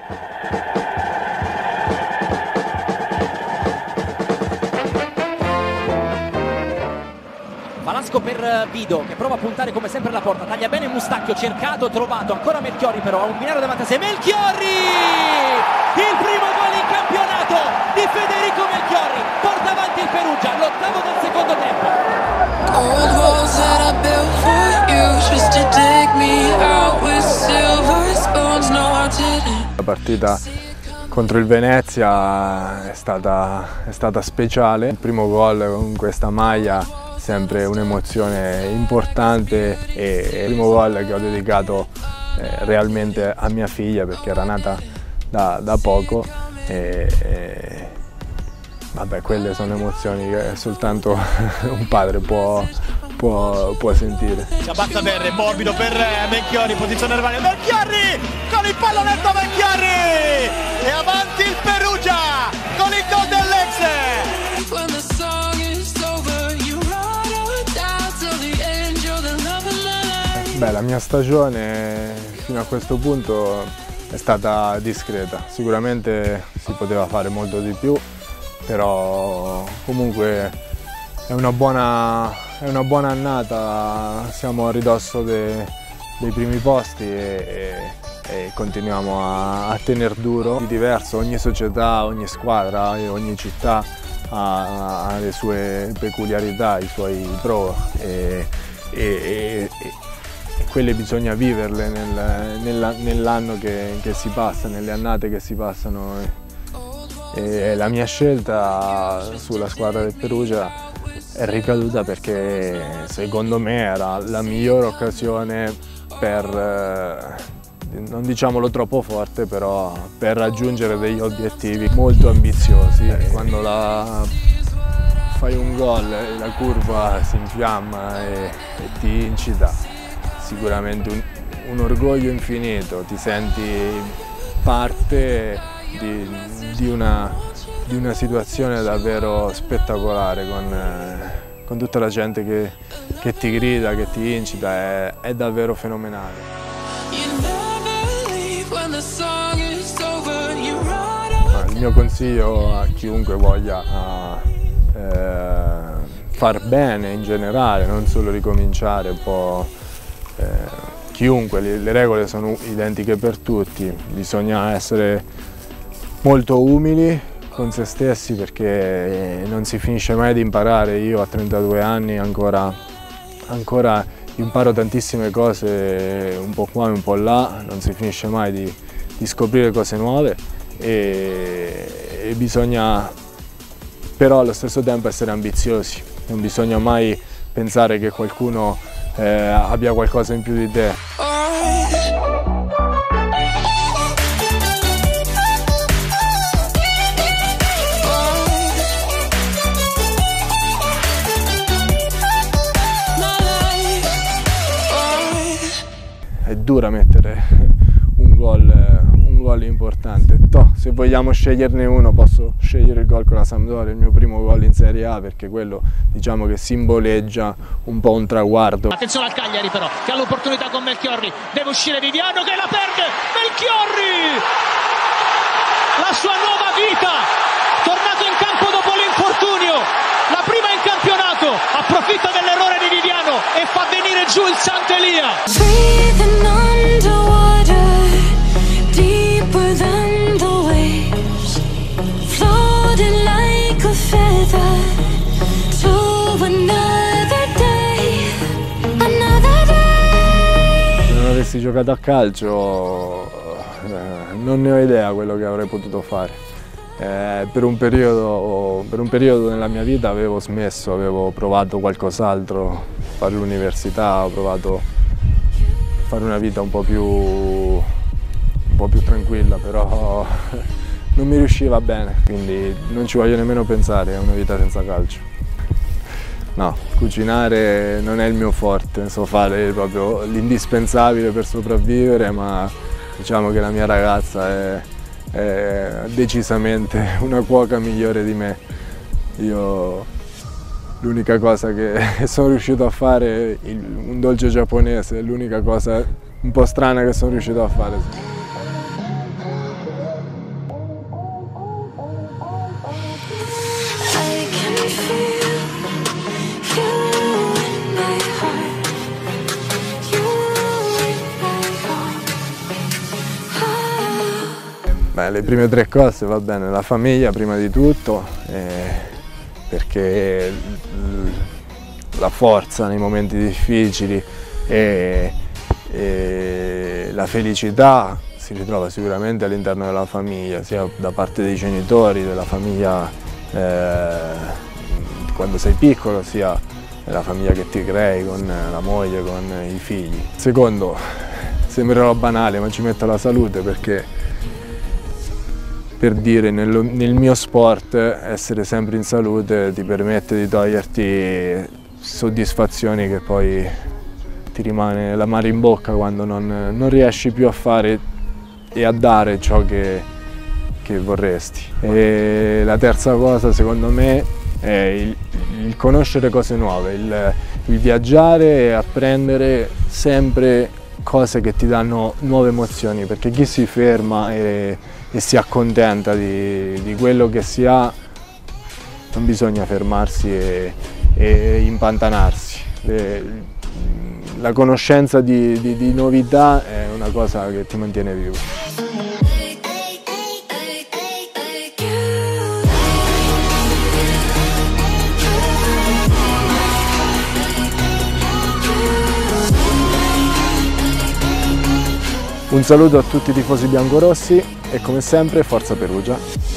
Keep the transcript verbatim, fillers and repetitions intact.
Valasco per Vido che prova a puntare come sempre alla porta, taglia bene Mustacchio, cercato, trovato, ancora Melchiorri però, ha un binario davanti a sé, Melchiorri! Il primo gol in campionato di Federico Melchiorri, porta avanti il Perugia, l'ottavo del secondo tempo. La partita contro il Venezia è stata, è stata speciale, il primo gol con questa maglia sempre un'emozione importante e il primo gol che ho dedicato eh, realmente a mia figlia perché era nata da, da poco e, e vabbè, quelle sono emozioni che soltanto un padre può, può, può sentire. Ciabatta Verre, morbido per Melchiorri, posizione nervale, Melchiorri con il pallonetto Melchiorri e avanti il Perugia con il gol dell'Ex. Beh, la mia stagione fino a questo punto è stata discreta, sicuramente si poteva fare molto di più, però comunque è una buona, è una buona annata, siamo a ridosso de, dei primi posti e, e, e continuiamo a, a tener duro. È diverso, ogni società, ogni squadra, ogni città ha, ha le sue peculiarità, i suoi pro e, e, e, e quelle bisogna viverle nel, nella, nell'anno che, che si passa, nelle annate che si passano. E la mia scelta sulla squadra del Perugia è ricaduta perché secondo me era la migliore occasione per, non diciamolo troppo forte, però per raggiungere degli obiettivi molto ambiziosi. Quando la, fai un gol e la curva si infiamma e, e ti incita, sicuramente un, un orgoglio infinito, ti senti parte di, di, una, di una situazione davvero spettacolare con, eh, con tutta la gente che, che ti grida, che ti incita, è, è davvero fenomenale. Il mio consiglio a chiunque voglia a, eh, far bene in generale, non solo ricominciare, un po'. Eh, chiunque, le, le regole sono identiche per tutti, bisogna essere molto umili con se stessi perché non si finisce mai di imparare. Io a trentadue anni ancora, ancora imparo tantissime cose un po' qua e un po' là, non si finisce mai di, di scoprire cose nuove e, e bisogna però allo stesso tempo essere ambiziosi, non bisogna mai pensare che qualcuno Eh, abbia qualcosa in più di te. È dura mettere un gol, un gol importante. Toh, se vogliamo sceglierne uno posso scegliere il gol con la Sampdoria, il mio primo gol in Serie A, perché quello diciamo che simboleggia un po' un traguardo. Attenzione al Cagliari però, che ha l'opportunità con Melchiorri, deve uscire Viviano che la perde, Melchiorri! La sua nuova vita, tornato in campo dopo l'infortunio, la prima in campionato, approfitta dell'errore di Viviano e fa venire giù il Sant'Elia. Se non avessi giocato a calcio eh, non ne ho idea quello che avrei potuto fare. Eh, per, un periodo, per un periodo nella mia vita avevo smesso, avevo provato qualcos'altro, fare l'università, ho provato a fare una vita un po' più, un po' più tranquilla, però non mi riusciva bene, quindi non ci voglio nemmeno pensare a una vita senza calcio. No, cucinare non è il mio forte, so fare proprio l'indispensabile per sopravvivere, ma diciamo che la mia ragazza è, è decisamente una cuoca migliore di me. Io l'unica cosa che sono riuscito a fare, è un dolce giapponese, è l'unica cosa un po' strana che sono riuscito a fare. Beh, le prime tre cose, va bene, la famiglia prima di tutto, eh, perché la forza nei momenti difficili e, e la felicità si ritrova sicuramente all'interno della famiglia, sia da parte dei genitori, della famiglia eh, quando sei piccolo, sia la famiglia che ti crei con la moglie, con i figli. Secondo, sembrerà banale, ma ci metto la salute perché, per dire, nel, nel mio sport essere sempre in salute ti permette di toglierti soddisfazioni che poi ti rimane l'amaro in bocca quando non, non riesci più a fare e a dare ciò che, che vorresti. E la terza cosa, secondo me, è il, il conoscere cose nuove, il, il viaggiare e apprendere sempre cose che ti danno nuove emozioni, perché chi si ferma e, e si accontenta di, di quello che si ha, non bisogna fermarsi e, e impantanarsi. E, la conoscenza di, di, di novità è una cosa che ti mantiene vivo. Un saluto a tutti i tifosi biancorossi e come sempre forza Perugia!